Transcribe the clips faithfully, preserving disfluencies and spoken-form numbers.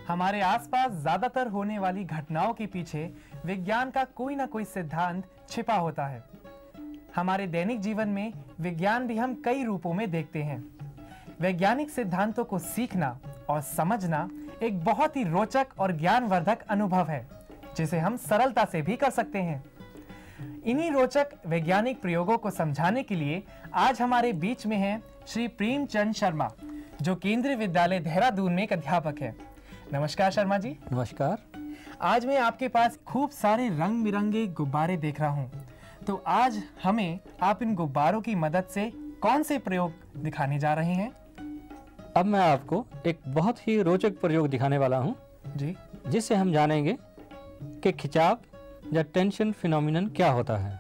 हमारे आसपास ज्यादातर होने वाली घटनाओं के पीछे विज्ञान का कोई ना कोई सिद्धांत छिपा होता है। हमारे दैनिक जीवन में विज्ञान भी हम कई रूपों में देखते हैं। वैज्ञानिक सिद्धांतों को सीखना और समझना एक बहुत ही रोचक और ज्ञानवर्धक अनुभव है, जिसे हम सरलता से भी कर सकते हैं। इन्हीं रोचक वैज्ञानिक प्रयोगों को समझाने के लिए आज हमारे बीच में हैं श्री प्रेमचंद शर्मा, जो केंद्रीय विद्यालय देहरादून में एक अध्यापक है। नमस्कार शर्मा जी। नमस्कार। आज मैं आपके पास खूब सारे रंग बिरंगे गुब्बारे देख रहा हूँ, तो आज हमें आप इन गुब्बारों की मदद से कौन से प्रयोग दिखाने जा रहे हैं? अब मैं आपको एक बहुत ही रोचक प्रयोग दिखाने वाला हूँ जी, जिससे हम जानेंगे कि खिंचाव या टेंशन फिनोमिनन क्या होता है।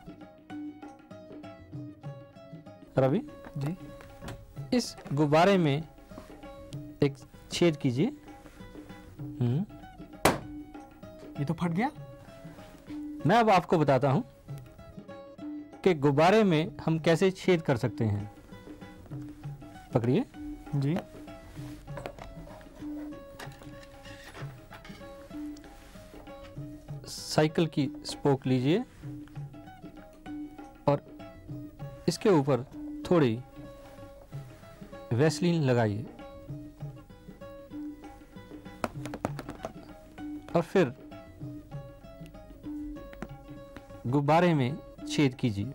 रवि जी, इस गुब्बारे में एक छेद कीजिए। हम्म ये तो फट गया। मैं अब आपको बताता हूं कि गुब्बारे में हम कैसे छेद कर सकते हैं। पकड़िए। जी, साइकिल की स्पोक लीजिए और इसके ऊपर थोड़ी वैसलीन लगाइए और फिर गुब्बारे में छेद कीजिए।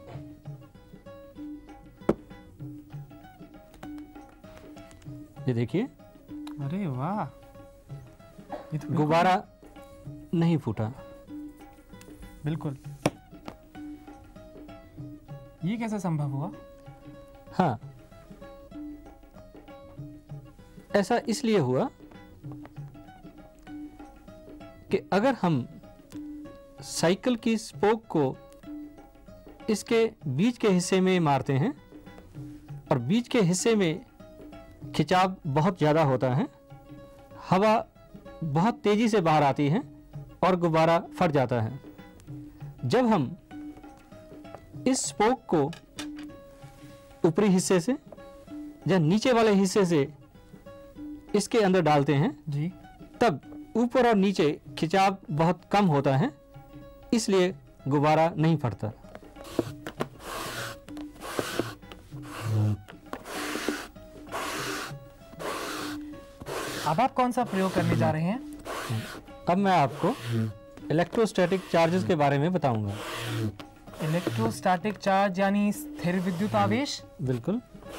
ये देखिए, अरे वाह, ये तो गुब्बारा नहीं फूटा। बिल्कुल। ये कैसे संभव हुआ? हाँ, ऐसा इसलिए हुआ कि अगर हम साइकिल की स्पोक को इसके बीच के हिस्से में मारते हैं और बीच के हिस्से में खिंचाव बहुत ज़्यादा होता है, हवा बहुत तेज़ी से बाहर आती है और गुब्बारा फट जाता है। जब हम इस स्पोक को ऊपरी हिस्से से या नीचे वाले हिस्से से इसके अंदर डालते हैं जी, तब ऊपर और नीचे खिंचाव बहुत कम होता है, इसलिए गुब्बारा नहीं फटता। अब आप कौन सा प्रयोग करने जा रहे हैं? अब मैं आपको इलेक्ट्रोस्टैटिक चार्जेस के बारे में बताऊंगा। इलेक्ट्रोस्टैटिक चार्ज यानी स्थिर विद्युत आवेश? बिल्कुल।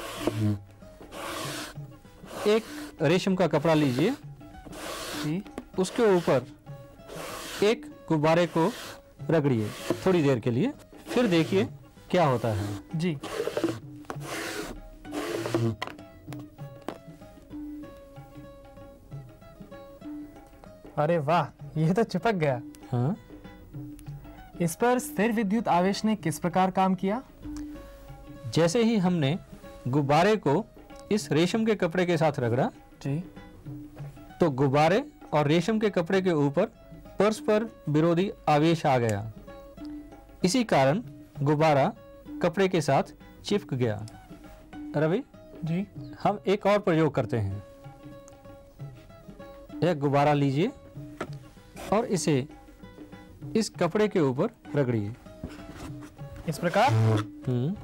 एक रेशम का कपड़ा लीजिए, जी, उसके ऊपर एक गुब्बारे को रगड़िए थोड़ी देर के लिए, फिर देखिए क्या होता है। जी, अरे वाह, ये तो चिपक गया। हाँ, इस पर स्थिर विद्युत आवेश ने किस प्रकार काम किया? जैसे ही हमने गुब्बारे को इस रेशम के कपड़े के साथ रगड़ा, जी, तो गुब्बारे और रेशम के कपड़े के ऊपर परस्पर विरोधी आवेश आ गया। इसी कारण गुब्बारा कपड़े के साथ चिपक गया। रवि जी, हम एक और प्रयोग करते हैं। एक गुब्बारा लीजिए और इसे इस कपड़े के ऊपर रगड़िए। इस प्रकार? हम्म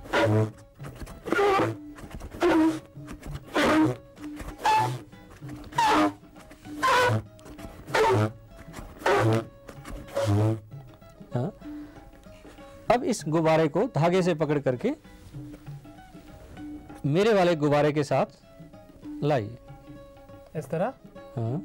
हाँ, अब इस गुब्बारे को धागे से पकड़ करके मेरे वाले गुब्बारे के साथ लाइए। इस तरह? हाँ,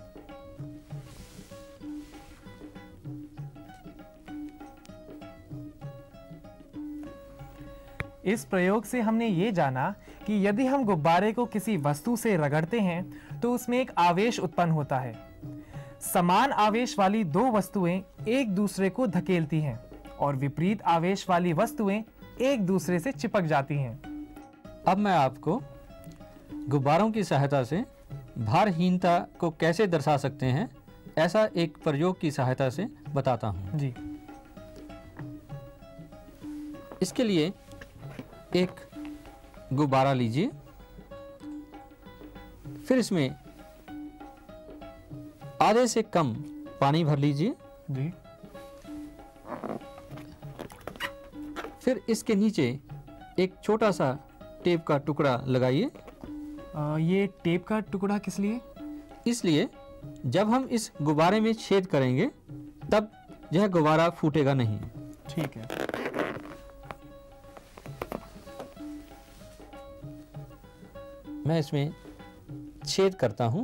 इस प्रयोग से हमने ये जाना कि यदि हम गुब्बारे को किसी वस्तु से रगड़ते हैं तो उसमें एक आवेश उत्पन्न होता है। समान आवेश वाली दो वस्तुएं एक दूसरे को धकेलती हैं और विपरीत आवेश वाली वस्तुएं एक दूसरे से चिपक जाती हैं। अब मैं आपको गुब्बारों की सहायता से भारहीनता को कैसे दर्शा सकते हैं, ऐसा एक प्रयोग की सहायता से बताता हूं। जी, इसके लिए एक गुब्बारा लीजिए, फिर इसमें आधे से कम पानी भर लीजिए। जी। फिर इसके नीचे एक छोटा सा टेप का टुकड़ा लगाइए। आ, ये टेप का टुकड़ा किस लिए? इसलिए जब हम इस गुब्बारे में छेद करेंगे तब यह गुब्बारा फूटेगा नहीं। ठीक है। मैं इसमें छेद करता हूं।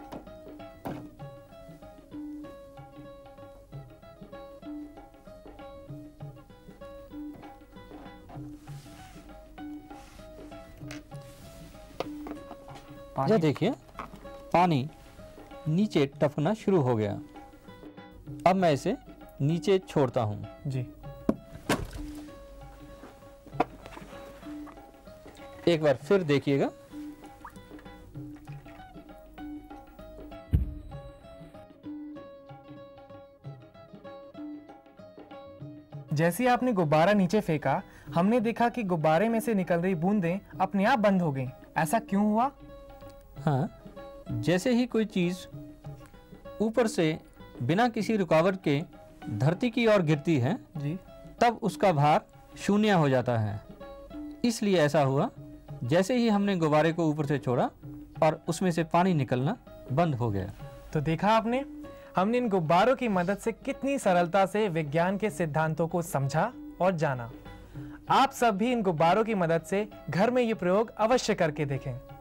यह देखिए पानी नीचे टपकना शुरू हो गया। अब मैं इसे नीचे छोड़ता हूं। जी। एक बार फिर देखिएगा। जैसे ही आपने गुब्बारा नीचे फेंका, हमने देखा कि गुब्बारे में से निकल रही बूंदें अपने आप बंद हो गईं। ऐसा क्यों हुआ? हाँ, जैसे ही कोई चीज ऊपर से बिना किसी रुकावट के धरती की ओर गिरती है जी, तब उसका भार शून्य हो जाता है। इसलिए ऐसा हुआ। जैसे ही हमने गुब्बारे को ऊपर से छोड़ा और उसमें से पानी निकलना बंद हो गया। तो देखा आपने, हमने इन गुब्बारों की मदद से कितनी सरलता से विज्ञान के सिद्धांतों को समझा और जाना। आप सब भी इन गुब्बारों की मदद से घर में ये प्रयोग अवश्य करके देखें।